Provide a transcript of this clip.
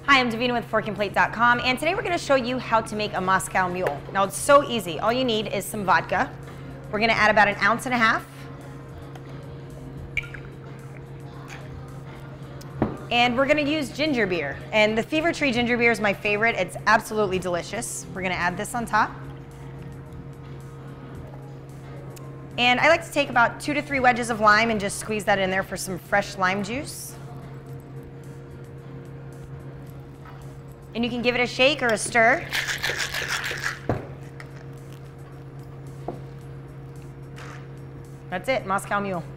Hi, I'm Davina with forkandplate.com, and today we're going to show you how to make a Moscow Mule. Now it's so easy. All you need is some vodka. We're going to add about 1.5 ounces. And we're going to use ginger beer. And the Fever Tree ginger beer is my favorite. It's absolutely delicious. We're going to add this on top. And I like to take about 2 to 3 wedges of lime and just squeeze that in there for some fresh lime juice. And you can give it a shake or a stir. That's it, Moscow Mule.